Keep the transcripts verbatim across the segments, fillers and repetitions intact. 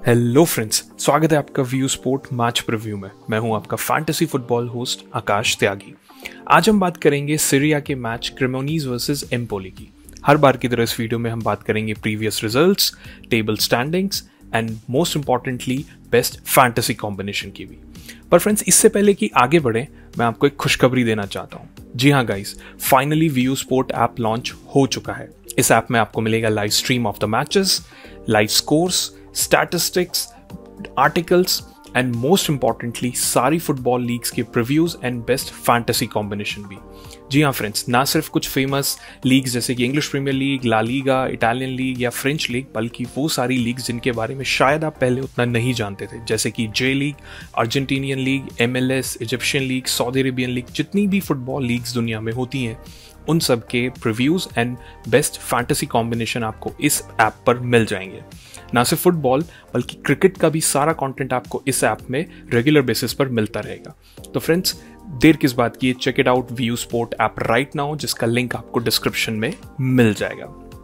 Hello friends, स्वागत है आपका व्यू स्पोर्ट मैच प्रीव्यू में। मैं हूं आपका fantasy football host Akash Tyagi. आज हम बात करेंगे सीरिया के मैच क्रेमोनीज वर्सेस एम्पोली की। हर बार की तरह इस वीडियो में हम बात करेंगे previous results, table standings and most importantly best fantasy combination की भी। पर फ्रेंड्स, इससे पहले कि आगे बढ़े, मैं आपको एक खुशखबरी देना चाहता हूं। जी हाँ गाइस, finally Vu sport app launch हो चुका है। इस ऐप में आपको मिलेगा live stream of the matches, live scores, statistics, articles and most importantly सारी फुटबॉल लीग्स के previews and best fantasy combination भी। जी हाँ फ्रेंड्स, ना सिर्फ कुछ फेमस लीग्स जैसे कि English Premier League, La Liga, Italian league या फ्रेंच लीग, बल्कि वो सारी लीग्स जिनके बारे में शायद आप पहले उतना नहीं जानते थे, जैसे कि J league, Argentinian league, M L S, Egyptian league, Saudi Arabian league, जितनी भी फुटबॉल लीग्स दुनिया में होती हैं उन सब के previews and best fantasy combination आपको इस ऐप पर मिल जाएंगे। ना सिर्फ फुटबॉल बल्कि क्रिकेट का भी सारा कंटेंट आपको इस ऐप में रेगुलर बेसिस पर मिलता रहेगा। तो फ्रेंड्स, देर किस बात की, check it out Vu sport app right now, जिसका लिंक आपको डिस्क्रिप्शन में मिल जाएगा।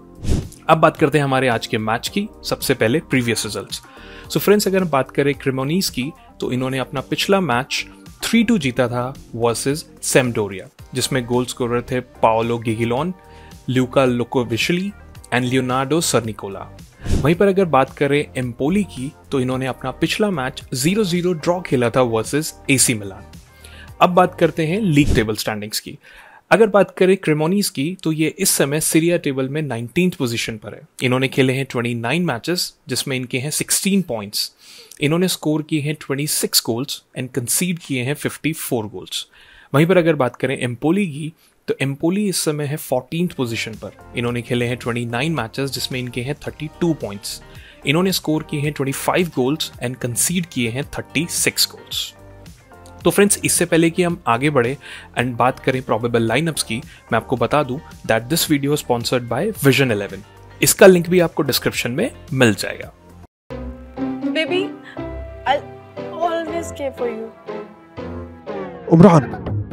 अब बात करते हैं हमारे आज के मैच की। सबसे पहले प्रीवियस रिजल्ट्स। सो फ्रेंड्स, अगर हम बात करें क्रेमोनीज की, तो इन्होंने अपना पिछला मैच थ्री टू जीता था वर्सेस सेम्पडोरिया, जिसमें गोल स्कोरर थे पाओलो गिगिलोन, ल्यूका लुकोविशली एंड लियोनार्डो सरनिकोला। वहीं पर अगर बात करें एम्पोली की, तो इन्होंने अपना पिछला मैच जीरो जीरो ड्रॉ खेला था वर्सेस एसी मिलान। अब बात करते हैं लीग टेबल स्टैंडिंग्स की। अगर बात करें क्रेमोनीज की, तो ये इस समय सीरिया टेबल में नाइनटीन्थ पोजीशन पर है। इन्होंने खेले हैं उनतीस मैचेस, जिसमें इनके हैं सोलह पॉइंट्स। इन्होंने स्कोर किए हैं छब्बीस गोल्स एंड कंसीड किए हैं चौवन गोल्स। वहीं पर अगर बात करें एम्पोली की, तो एम्पोली इस समय है फोर्टीन्थ पोजीशन पर। इन्होंने खेले हैं उनतीस मैचेस, जिसमें इनके हैं बत्तीस पॉइंट्स। इन्होंने स्कोर किए हैं पच्चीस गोल्स एंड कंसीड किए हैं छत्तीस गोल्स। तो फ्रेंड्स, इससे पहले कि हम आगे बढ़े एंड बात करें प्रोबेबल लाइनअप्स की, मैं आपको बता दूं that this video sponsored by Vision Eleven. इसका लिंक भी आपको डिस्क्रिप्शन में मिल जाएगा। Baby, I'll always care for you. Umran,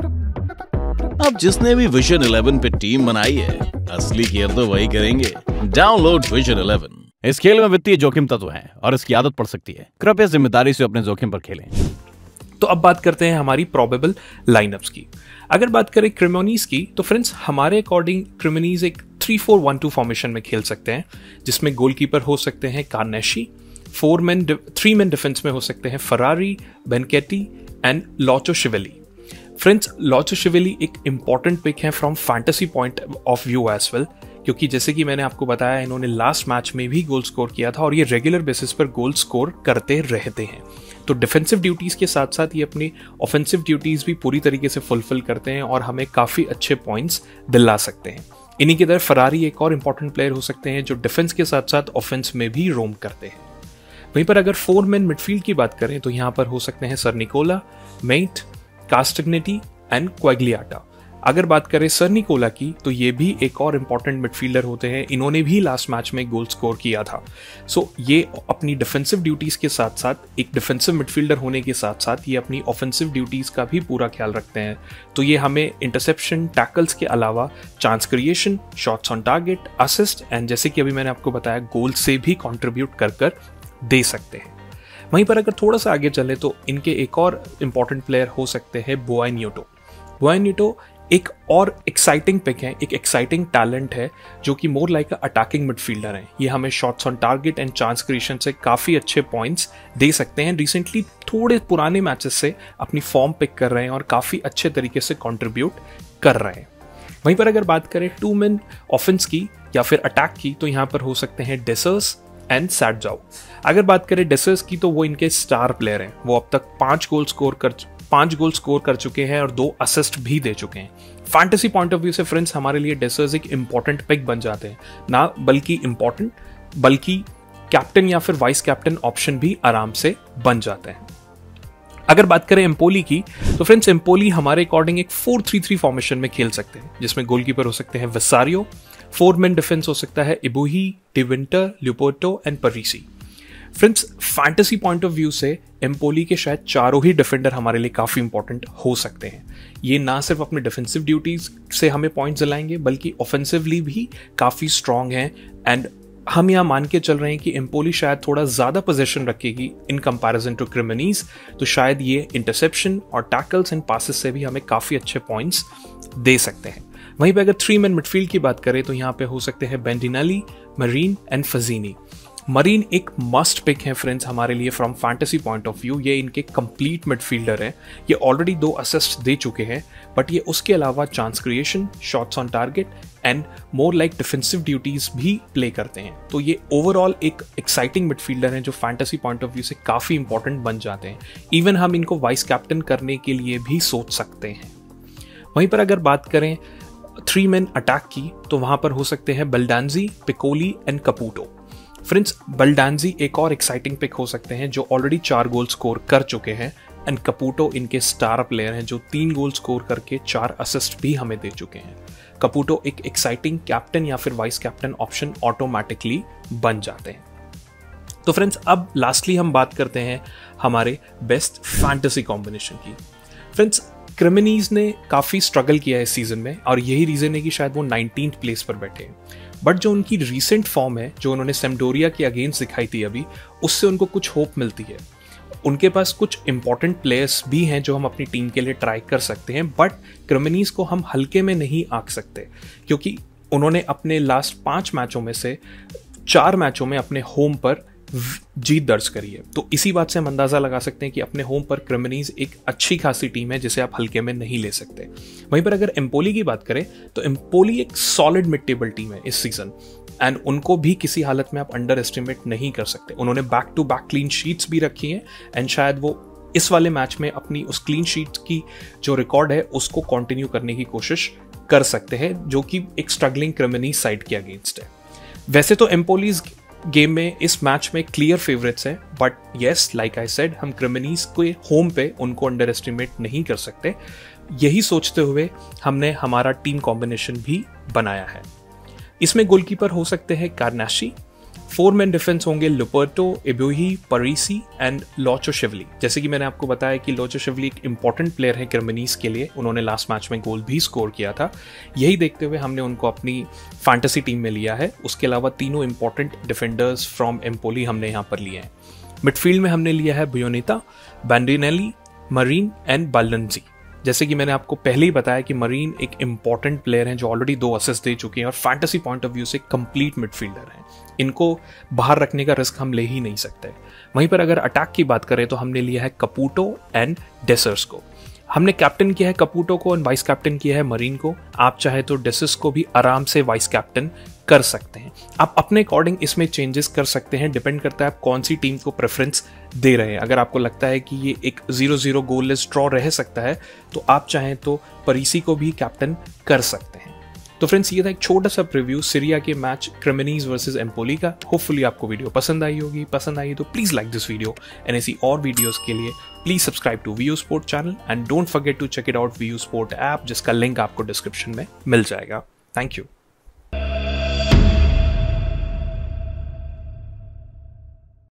अब जिसने भी विजन इलेवन पे टीम बनाई है, असली केयर तो वही करेंगे। Download Vision Eleven. इस खेल में वित्तीय जोखिम तत्व हैं और इसकी आदत पड़ सकती है। कृपया जिम्मेदारी से अपने जोखिम पर खेलें। तो अब बात करते हैं हमारी प्रोबेबल लाइनअप्स की। अगर बात करें क्रेमोनीज की, तो फ्रेंड्स हमारे अकॉर्डिंग क्रेमोनीज एक three four one two formation में खेल सकते हैं, जिसमें गोलकीपर हो सकते हैं Carnesecchi, four man three man defence में हो सकते हैं Ferrari, Bianchetti and Lochoshvili. Friends, Lochoshvili एक इंपॉर्टेंट पिक है from fantasy point of view as well, क्योंकि जैसे कि मैंने आपको बताया, इन्होंने लास्ट मैच में भी गोल स्कोर किया था और ये रेगुलर बेसिस पर गोल स्कोर करते रहते हैं। तो डिफेंसिव ड्यूटीज के साथ साथ ये अपनी ऑफेंसिव ड्यूटीज भी पूरी तरीके से फुलफिल करते हैं और हमें काफी अच्छे पॉइंट्स दिला सकते हैं। इन्हीं की तरह फरारी एक और इंपॉर्टेंट प्लेयर हो सकते हैं जो डिफेंस के साथ साथ ऑफेंस में भी रोम करते हैं। वहीं पर अगर फोर मैन मिडफील्ड की बात करें, तो यहाँ पर हो सकते हैं सरनिकोला, मेट, कास्टग्नेटी एंड क्वेग्लियाटा। अगर बात करें सरनिकोला की, तो ये भी एक और इंपॉर्टेंट मिडफील्डर होते हैं। इन्होंने भी लास्ट मैच में गोल स्कोर किया था। सो so, ये अपनी डिफेंसिव ड्यूटीज के साथ साथ, एक डिफेंसिव मिडफील्डर होने के साथ साथ ये अपनी ऑफेंसिव ड्यूटीज का भी पूरा ख्याल रखते हैं। तो ये हमें इंटरसेप्शन, टैकल्स के अलावा chance creation, shots on target, assist and जैसे कि अभी मैंने आपको बताया, गोल से भी कॉन्ट्रीब्यूट कर कर दे सकते हैं। वहीं पर अगर थोड़ा सा आगे चले, तो इनके एक और इंपॉर्टेंट प्लेयर हो सकते हैं बोआई न्यूटो। बोआई न्यूटो एक और एक्साइटिंग पिक है, एक एक्साइटिंग टैलेंट है, जो कि more like a attacking midfielder है। ये हमें shots on target and chance creation से काफ़ी अच्छे पॉइंट्स दे सकते हैं। रिसेंटली थोड़े पुराने मैचेस से अपनी फॉर्म पिक कर रहे हैं और काफ़ी अच्छे तरीके से कंट्रीब्यूट कर रहे हैं। वहीं पर अगर बात करें टू मैन ऑफेंस की या फिर अटैक की, तो यहाँ पर हो सकते हैं डेसर्स एंड सैडजाओ। अगर बात करें डेसर्स की, तो वो इनके स्टार प्लेयर हैं। वो अब तक पांच गोल स्कोर कर पांच गोल स्कोर कर चुके हैं और दो असिस्ट भी दे चुके हैं। फैंटेसी पॉइंट ऑफ व्यू से फ्रेंड्स, हमारे लिए डेसर्स एक इंपॉर्टेंट पिक बन जाते हैं, ना बल्कि इंपॉर्टेंट बल्कि कैप्टन या फिर वाइस कैप्टन ऑप्शन भी आराम से बन जाते हैं। अगर बात करें एम्पोली की, तो फ्रेंड्स एम्पोली हमारे अकॉर्डिंग एक फोर थ्री थ्री फॉर्मेशन में खेल सकते हैं, जिसमें गोलकीपर हो सकते हैं विसारियो, फोर मैन डिफेंस हो सकता है Ebuehi, De Winter, Luperto and Parisi. Friends, fantasy point of view से एम्पोली के शायद चारों ही डिफेंडर हमारे लिए काफ़ी इंपॉर्टेंट हो सकते हैं। ये ना सिर्फ अपने डिफेंसिव ड्यूटीज से हमें पॉइंट्स दिलाएंगे, बल्कि ऑफेंसिवली भी काफ़ी स्ट्रांग हैं एंड हम यहाँ मान के चल रहे हैं कि एम्पोली शायद थोड़ा ज़्यादा पोजीशन रखेगी इन कंपैरिजन टू क्रिमिनीज, तो शायद ये इंटरसेप्शन और टैकल्स एंड पासेस से भी हमें काफ़ी अच्छे पॉइंट्स दे सकते हैं। वहीं पे अगर थ्री मैन मिडफील्ड की बात करें तो यहाँ पे हो सकते हैं Bandinelli, Marin and Fazzini. Marin एक मस्ट पिक है फ्रेंड्स हमारे लिए from fantasy point of view. ये इनके कंप्लीट मिडफील्डर हैं, ये ऑलरेडी दो असिस्ट दे चुके हैं, बट ये उसके अलावा chance creation, shots on target and more like defensive duties भी प्ले करते हैं। तो ये ओवरऑल एक एक्साइटिंग मिडफील्डर हैं जो फैंटेसी पॉइंट ऑफ व्यू से काफ़ी इंपॉर्टेंट बन जाते हैं। इवन हम इनको वाइस कैप्टन करने के लिए भी सोच सकते हैं। वहीं पर अगर बात करें थ्री मैन अटैक की तो वहां पर हो सकते हैं बल्डांजी, पिकोली एंड कपूटो। फ्रेंड्स, बल्डांजी एक और एक्साइटिंग पिक हो सकते हैं जो ऑलरेडी चार गोल स्कोर कर चुके हैं, एंड कपूटो इनके स्टार प्लेयर हैं जो तीन गोल स्कोर करके चार असिस्ट भी हमें दे चुके हैं। कपूटो एक एक्साइटिंग कैप्टन या फिर वाइस कैप्टन ऑप्शन ऑटोमेटिकली बन जाते हैं। तो फ्रेंड्स, अब लास्टली हम बात करते हैं हमारे बेस्ट फैंटेसी कॉम्बिनेशन की। फ्रेंड्स, क्रिमिनीज ने काफ़ी स्ट्रगल किया है इस सीजन में और यही रीज़न है कि शायद वो नाइनटीन्थ प्लेस पर बैठे हैं। बट जो उनकी रीसेंट फॉर्म है, जो उन्होंने सेम्डोरिया के अगेंस्ट दिखाई थी अभी, उससे उनको कुछ होप मिलती है। उनके पास कुछ इंपॉर्टेंट प्लेयर्स भी हैं जो हम अपनी टीम के लिए ट्राई कर सकते हैं, बट क्रिमिनीज को हम हल्के में नहीं आंक सकते क्योंकि उन्होंने अपने लास्ट पाँच मैचों में से चार मैचों में अपने होम पर जीत दर्ज करी है। तो इसी बात से हम अंदाजा लगा सकते हैं कि अपने होम पर क्रिमिनीज एक अच्छी खासी टीम है जिसे आप हल्के में नहीं ले सकते। वहीं पर अगर एम्पोली की बात करें तो एम्पोली एक सॉलिड मिड टेबल टीम है इस सीजन, एंड उनको भी किसी हालत में आप अंडर एस्टिमेट नहीं कर सकते। उन्होंने back to back clean sheets भी रखी हैं, एंड शायद वो इस वाले मैच में अपनी उस क्लीन शीट की जो रिकॉर्ड है उसको कंटिन्यू करने की कोशिश कर सकते हैं, जो कि एक स्ट्रगलिंग क्रिमिनीज साइड के अगेंस्ट है। वैसे तो एम्पोलीज गेम में इस मैच में क्लियर फेवरेट्स हैं, but yes, like I said, हम क्रिमिनीज के होम पे उनको अंडर एस्टिमेट नहीं कर सकते। यही सोचते हुए हमने हमारा टीम कॉम्बिनेशन भी बनाया है। इसमें गोलकीपर हो सकते हैं कार्नाशी, फोर मैन डिफेंस होंगे लुपर्टो, एब्यूही, परीसी एंड लोचोशिवली। जैसे कि मैंने आपको बताया कि लोचोशिवली एक इंपॉर्टेंट प्लेयर है क्रिमिनीज के लिए, उन्होंने लास्ट मैच में गोल भी स्कोर किया था। यही देखते हुए हमने उनको अपनी फैंटेसी टीम में लिया है। उसके अलावा तीनों इंपॉर्टेंट डिफेंडर्स फ्रॉम एम्पोली हमने यहाँ पर लिए हैं। मिडफील्ड में हमने लिया है ब्योनिता, बैंडिनेली, मरीन एंड बाल्डनजी। जैसे कि मैंने आपको पहले ही बताया कि मरीन एक इंपॉर्टेंट प्लेयर हैं जो ऑलरेडी दो असिस्ट दे चुके हैं और फैंटेसी पॉइंट ऑफ व्यू से कंप्लीट मिडफील्डर हैं। इनको बाहर रखने का रिस्क हम ले ही नहीं सकते। वहीं पर अगर अटैक की बात करें तो हमने लिया है कपूटो एंड डेसर्स को। हमने कैप्टन किया है कपूटो को और वाइस कैप्टन किया है मरीन को। आप चाहे तो डेसर्स को भी आराम से वाइस कैप्टन कर सकते हैं। आप अपने अकॉर्डिंग इसमें चेंजेस कर सकते हैं, डिपेंड करता है आप कौन सी टीम को प्रेफरेंस दे रहे हैं। अगर आपको लगता है कि ये एक जीरो जीरो गोललेस ड्रॉ रह सकता है तो आप चाहें तो परीसी को भी कैप्टन कर सकते हैं। तो फ्रेंड्स, ये था एक छोटा सा प्रीव्यू सीरिया के मैच क्रिमिनीज वर्सेस एम्पोली का। होपफुली आपको वीडियो पसंद आई होगी। पसंद आई तो please like this video, and ऐसी और वीडियोस के लिए please subscribe to V U sport channel and don't forget to check it out V U sport app, जिसका लिंक आपको डिस्क्रिप्शन में मिल जाएगा। Thank you.